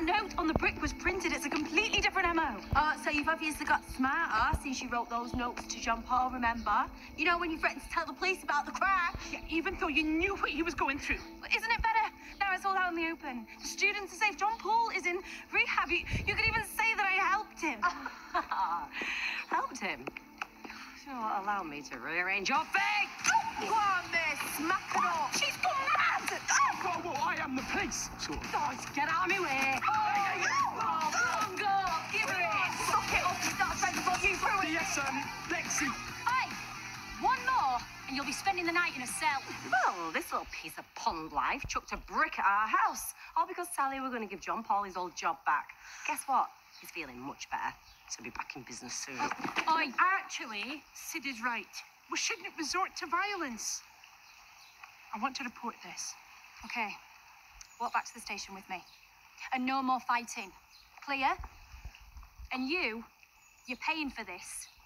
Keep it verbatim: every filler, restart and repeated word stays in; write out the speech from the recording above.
note on the brick was printed. It's a completely different M O. Oh, so you've obviously got smarter since you wrote those notes to John Paul, remember? You know, when you threatened to tell the police about the crash. Yeah, even though you knew what he was going through. But isn't it better? Now it's all out in the open. The students are safe. John Paul is in rehab. You, you could even say that I helped him. Helped him? You know what, allow me to rearrange your fate. Go on, miss. Smack it up. She's gone mad! Whoa, whoa, I am the police. So, Guys, get out of my way. Oh, oh, go. Give her it. Suck it up. He's not trying to put you through it. yes, um, Lexi. Hey, one more and you'll be spending the night in a cell. Well, this little piece of pond life chucked a brick at our house. All because Sally were going to give John Paul his old job back. Guess what? He's feeling much better. So he'll be back in business soon. Oh, actually, Sid is right. We shouldn't resort to violence. I want to report this. Okay, walk back to the station with me. And no more fighting. Clear? And you, you're paying for this.